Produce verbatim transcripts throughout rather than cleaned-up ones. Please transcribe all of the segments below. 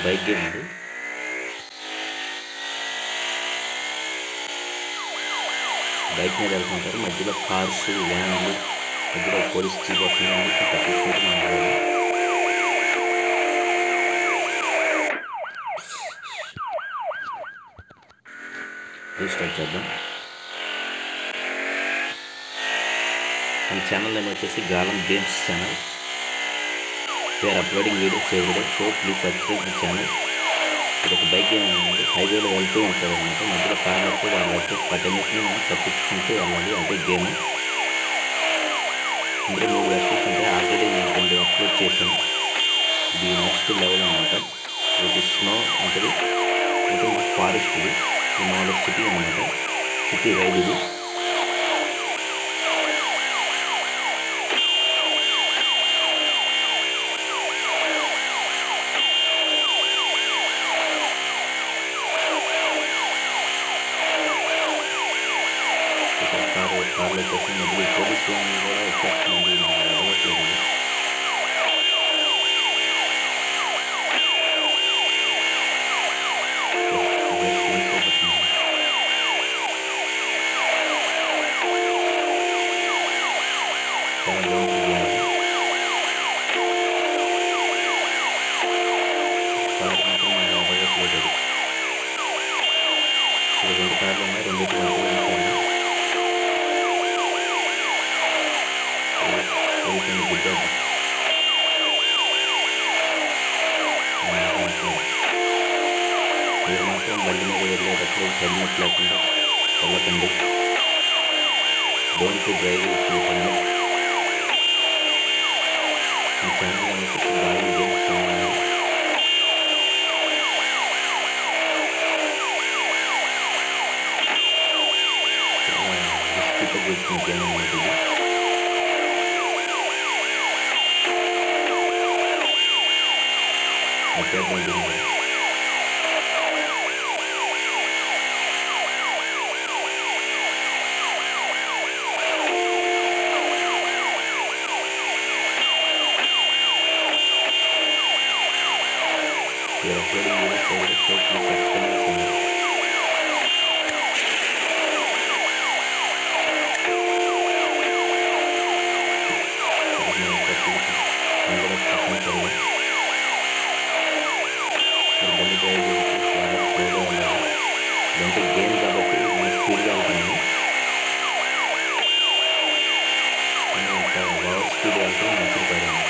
Bike game ఉంది. Bike మీద వెళ్తుంటారు, మధ్యలో కార్స్, వ్యాన్లు, మధ్యలో పోలీస్ జీప్ వస్తుంది, అన్నిటిని తప్పించుకుంటూ మనం వెళ్ళాలి. రీస్టార్ట్ చేద్దాం. మన ఛానల్ నేమ్ వచ్చేసి Galam games channel. We are uploading videos everyday, so please subscribe my channel. ఇది ఒక బైక్ గేమ్ ఉంది. హైవేలో వెళ్తూ ఉంటుంది అనమాట. మధ్యలో కార్లు వస్తే వాళ్ళైతే వాటన్నిటిని మనం తప్పించుకుంటూ వెళ్ళాలి. అదే గేమ్. ఇందులో మూడు వెర్షన్స్ ఉంటాయి. ఆల్రెడీ నేను రెండు అప్లోడ్ చేశాను. ఇది నెక్స్ట్ లెవెల్ అనమాట. ఇది స్నో ఉంటుంది, ఇది ఫారెస్ట్, ఇది మామూలు సిటీ అనమాట. సిటీ రైడ్ ఇది. కారు కార్లో వచ్చేసి మధ్యలో పోలీస్ వ్యాన్ కూడా వచ్చేస్తుంది. అవ్వట్లేదు. చాలా బాగుంటుంది గేమ్ అది. కారు మాత్రం మనకు అవ్వట్లేదు. అది ఇక్కడ రెండు కార్లు ఉన్నాయి, రెండింటి మధ్యలో పోలీసుని గుద్దాడు. మీరు మాత్రం బండి మీద వెళ్ళేటప్పుడు హెల్మెట్ లేకుండా వెళ్ళకండి. Don't drive with helmet. ఈ ఛానల్ వచ్చేసి గాలం గేమ్స్ ఛానల్. చాలా రిస్క్తో కూర్చున్న గేమ్ అన్నమాట ఇది. అత్యర్థం జరిగింది. We are uploading videos every day, so please subscribe my channel. ఇదంటే గేమ్ కాబట్టి మనం స్పీడ్గా వెళ్తున్నాము. మనం ఒక ఓవర్ స్పీడ్ వెళ్తే మంచిది కాదు.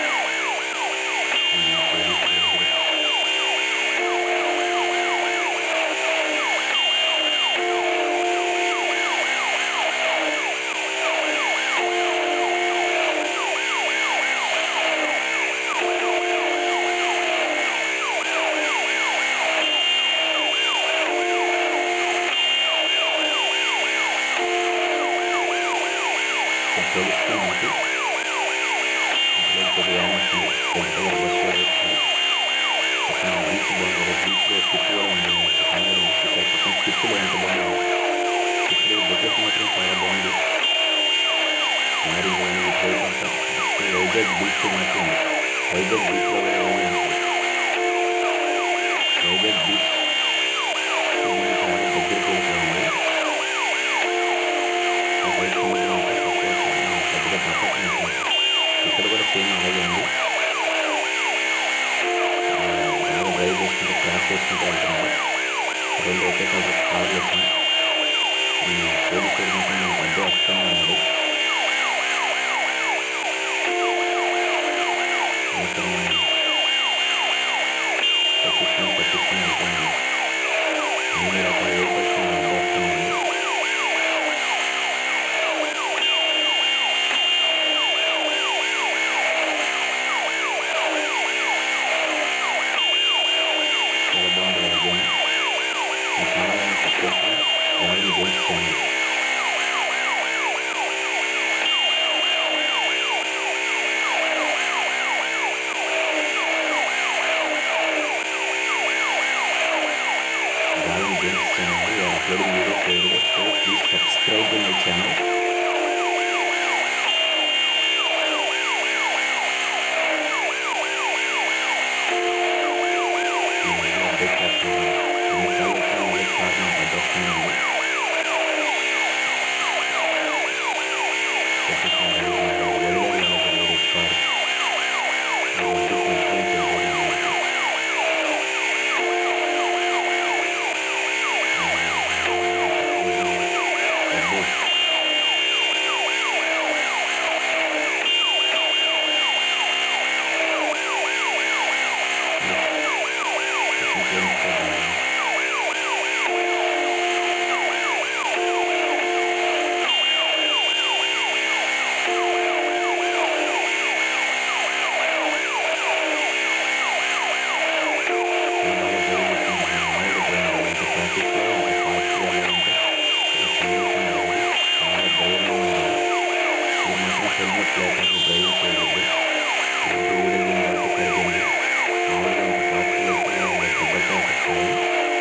పోలీసులు మనకి ఇంట్లో వ్యాన్ వచ్చింది, రెడ్ కలర్ బస్ కూడా వచ్చింది. పక్కన బీచ్ బాగుంది, బీచ్లో షిప్ కూడా ఉంది. పక్కన పక్కన షిప్లో ఎంత బాగుంది. షిప్లో డెకరేషన్ మాత్రం చాలా బాగుంది. మ్యారేజ్ కానీ వైజాగ్ అంతా వైజాగ్ బీచ్ ఉన్నట్టు ఉంది. వైజాగ్ బీచ్లో కూడా ఏమైనా ఉంటుంది. వైజాగ్ బీచ్ దగ్గరికి వెళ్ళిపోయింది. ఆ వైపు సముద్రం ఉంటే పెద్దగా పక్కన ఉంటుంది. ఇక్కడ కూడా సేమ్ అలాగే ఉంది. బాగా డ్రైవ్ చేసుకుంటే క్రాస్ చేసుకుంటూ వెళ్తున్నాము. రెండు ఒకే కలర్ కార్లు వచ్చినాయి. ఈ పోలీసు వాడు మాత్రం మనకు అడ్డు వస్తూనే ఉన్నాడు. పట్టించుకుని పట్టించుకుని వెళ్తున్నాము. అన్ని రకాల వెహికల్స్ మనం అడ్డు వస్తున్నాము. చాలా బాగుంటుంది ఆ గేమ్. మా ఛానల్ అని చెప్పేసి Galam games channel. Galam games channel. We are uploading videos every day, so please subscribe to my channel. Break చేస్తున్నాను. ఎన్నిసార్లు వచ్చినా మళ్ళీ కార్ నాకు అడ్డొస్తూనే ఉంది. ప్రతిసారి వదిలేదు వెళ్ళలేదు కారు హెల్మెట్ లేకుండా డ్రైవింగ్ చేయలేదు. రోడ్డు ఊరేగింది కాబట్టి సరిపోయింది. మామూలుగా ఇంత ఫాస్ట్గా వెళ్తే దెబ్బలతో వచ్చాయి.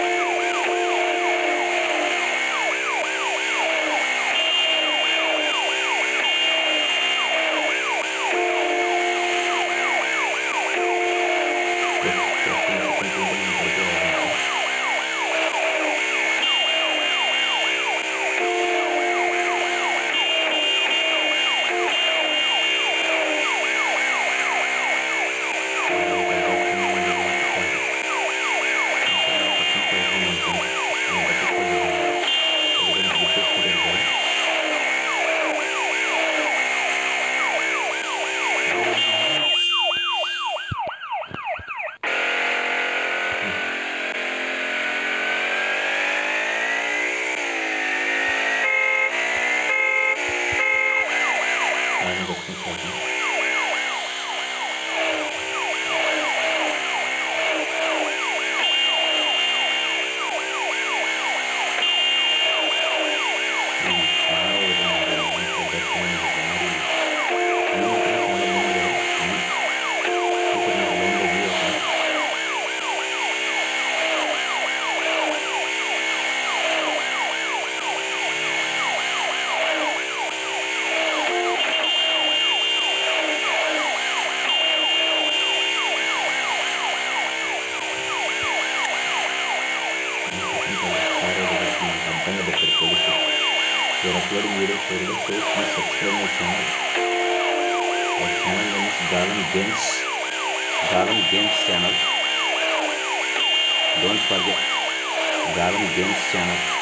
You're uploading videos for your so please subscribe my channel. Our channel name is Galam Games. Galam Games channel. Don't forget Galam Games channel.